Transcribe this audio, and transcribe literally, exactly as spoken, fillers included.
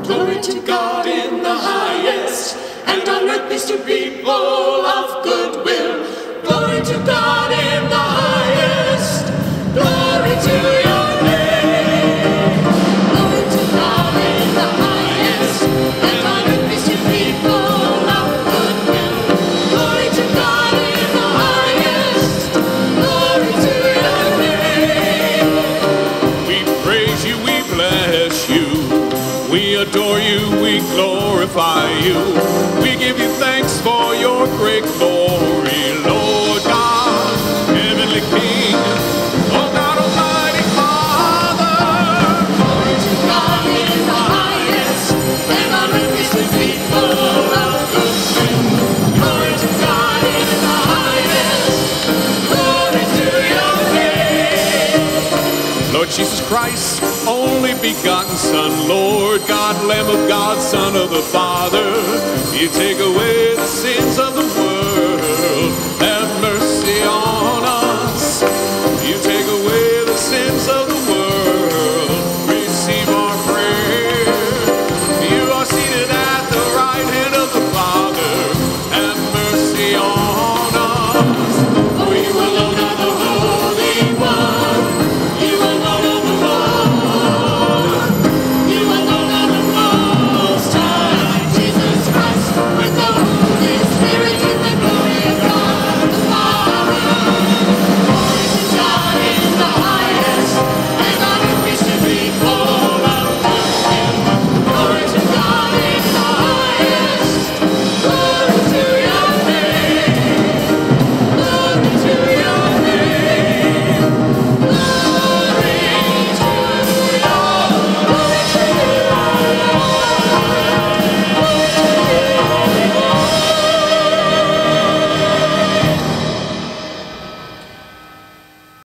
Glory to God in the highest, and on earth peace to people of good will. Glory to God in the highest. Glory to your name. Glory to God in the highest, and on earth peace to people of good will. Glory to God in the highest. Glory to your name. We praise you, we bless you. We adore you, we glorify you. We give you thanks for your great glory, Lord God, heavenly King, oh God, Almighty Father. Glory to God in the highest, and on earth peace to people of good will. Glory to God in the highest. Glory to your name. Lord Jesus Christ, only begotten Son, Lord God, Lamb of God, Son of the Father, you take away the sins of the